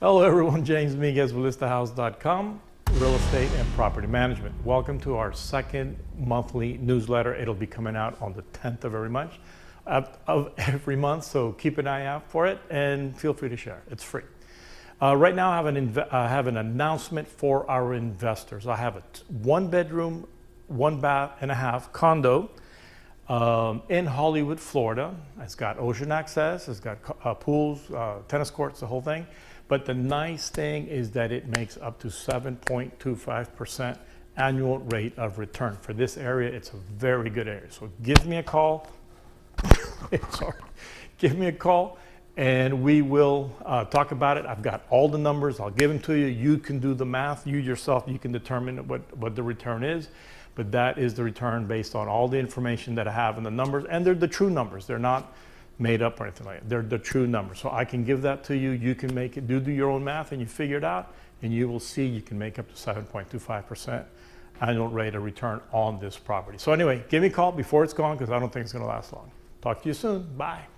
Hello everyone, James Miguez with ListAHouse.com, real estate and property management. Welcome to our second monthly newsletter. It'll be coming out on the 10th of every month, so keep an eye out for it and feel free to share. It's free. Right now I have an announcement for our investors. I have a 1-bedroom, 1-bath and a half condo in Hollywood, Florida. It's got ocean access, it's got pools, tennis courts, the whole thing. But the nice thing is that it makes up to 7.25% annual rate of return. For this area, it's a very good area. So give me a call. Give me a call and we will talk about it. I've got all the numbers. I'll give them to you. You can do the math. You yourself, you can determine what the return is. But that is the return based on all the information that I have and the numbers. And they're the true numbers. They're not made up or anything like that. They're the true numbers. So I can give that to you. You can make it, do your own math and you figure it out and you will see you can make up to 7.25% annual rate of return on this property. So anyway, give me a call before it's gone because I don't think it's going to last long. Talk to you soon. Bye.